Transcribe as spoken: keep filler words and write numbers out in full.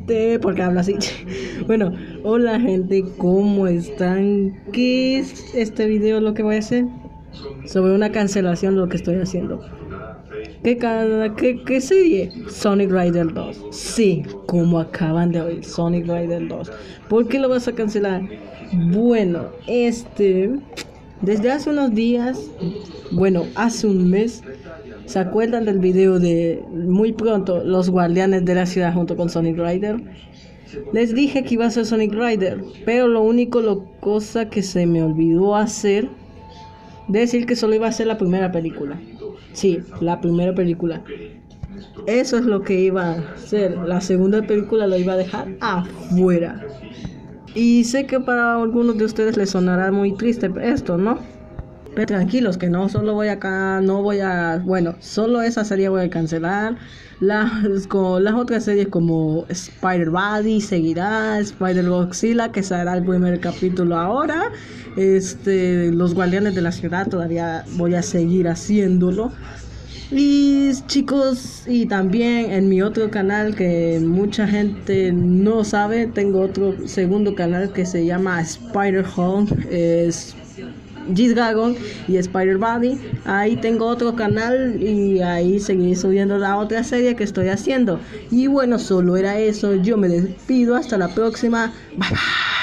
gente, porque habla así. Bueno, hola gente, ¿cómo están? ¿Qué es este video lo que voy a hacer? Sobre una cancelación de lo que estoy haciendo. ¿Qué, ca- qué, qué serie? Sonic Rider dos. Sí, como acaban de oír, Sonic Rider dos. ¿Por qué lo vas a cancelar? Bueno, este... Desde hace unos días, bueno, hace un mes, ¿se acuerdan del video de muy pronto los guardianes de la ciudad junto con Sonic Rider? Les dije que iba a ser Sonic Rider, pero lo único lo cosa que se me olvidó hacer, decir que solo iba a ser la primera película. Sí, la primera película. Eso es lo que iba a hacer. La segunda película lo iba a dejar afuera. Y sé que para algunos de ustedes les sonará muy triste esto, ¿no? Pero tranquilos que no solo voy acá, no voy a, bueno, solo esa serie voy a cancelar. Las, con las otras series como Spider-Body seguirá, Spider-Godzilla que será el primer capítulo ahora. Este, Los Guardianes de la Ciudad todavía voy a seguir haciéndolo. Y chicos, y también en mi otro canal que mucha gente no sabe, tengo otro segundo canal que se llama Spider-Home, es G-Dragon y Spider-Body. Ahí tengo otro canal y ahí seguiré subiendo la otra serie que estoy haciendo. Y bueno, solo era eso, yo me despido, hasta la próxima, bye bye.